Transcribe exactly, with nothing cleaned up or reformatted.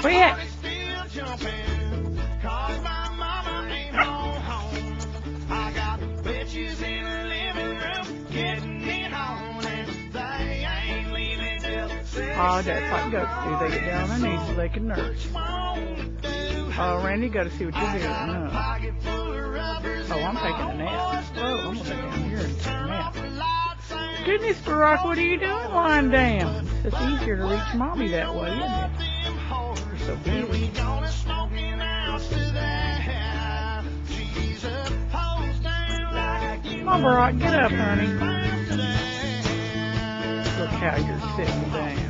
Quit. Oh, that's like goats do. They get down on their knees so they can nurse. Oh, Randy, you got to see what you're doing. No. Oh, I'm taking a nap. Oh, I'm going to sit down here and take a nap. Goodness, Barack, what are you doing lying down? It's easier to reach Mommy that way, isn't it? You're so busy. Come on, Barack, get up, honey. Look how you're sitting down.